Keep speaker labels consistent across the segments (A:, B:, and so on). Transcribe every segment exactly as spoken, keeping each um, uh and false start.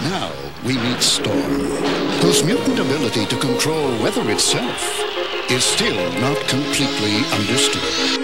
A: Now we meet Strom, whose mutant ability to control weather itself is still not completely understood.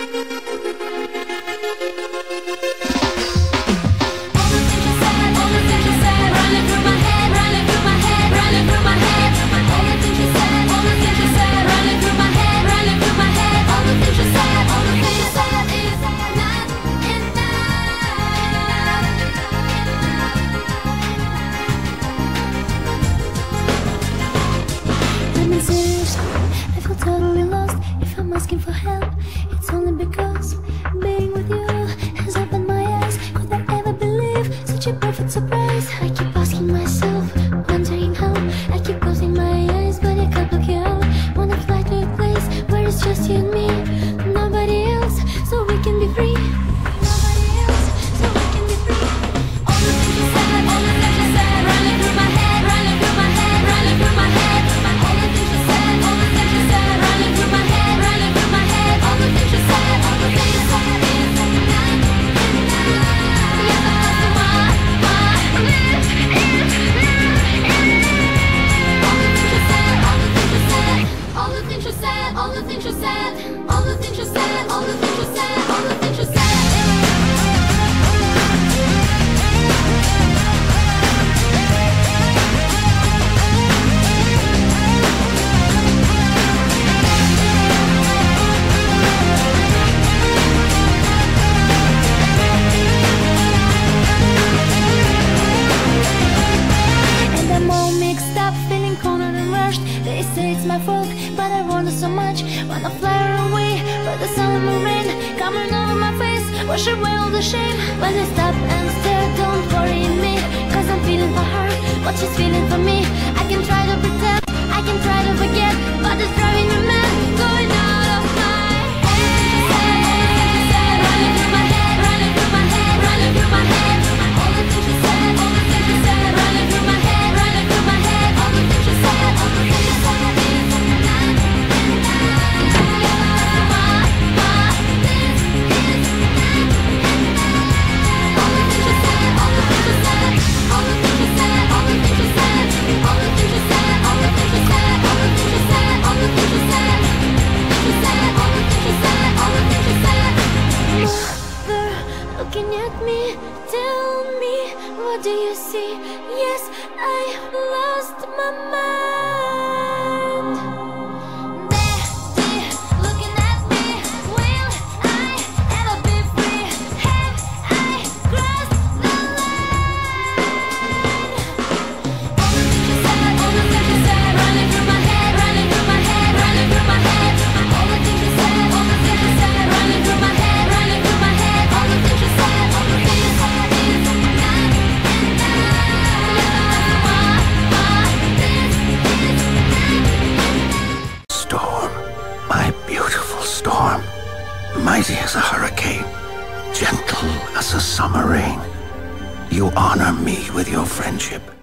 B: I feel totally lost. If I'm asking for help, it's only because being with you has opened my eyes. Could I ever believe such a perfect surprise? I keep asking myself, wondering how. I keep closing my eyes, but I can't block you out. Wanna fly to a place where it's just you and me, nobody else, so we can be free. Nobody else, so we can be free. All the things you said, all the things you said, running through my head, running through my head, running through my head. All the things you said, all the things you said, running through my head, running through my head. All the things you said, all the things you said is not enough. Yeah, that's the one, one. This is not enough. All the things you said, all the things you said, all the things you said, all the things you said, all the things you said, all the things you said. They say it's my fault, but I want it so much. Wanna fly away, but the sun will rain coming over my face, wash away all the shame. When I stop and stare, don't worry me, cause I'm feeling for her what she's feeling for me. I can try to pretend, I can try to forget, but it's driving me mad, going out of my head. Running through my head, running through my head, running through my head. All the things you said, all the things you said, running through my head, running through my head. All the things you said, all the things you said. Looking at me, tell me, what do you see? Yes, I lost my mind. Daddy, looking at me, will I ever be free? Have I crossed the line? All the things you said, all the things you said, running through my head, running through my head, running through my head. All the things you said, all the things you said, running through my head, running through my head. All the things you said, all the things you said is not enough.
C: Storm, my beautiful storm, mighty as a hurricane, gentle as a summer rain, you honor me with your friendship.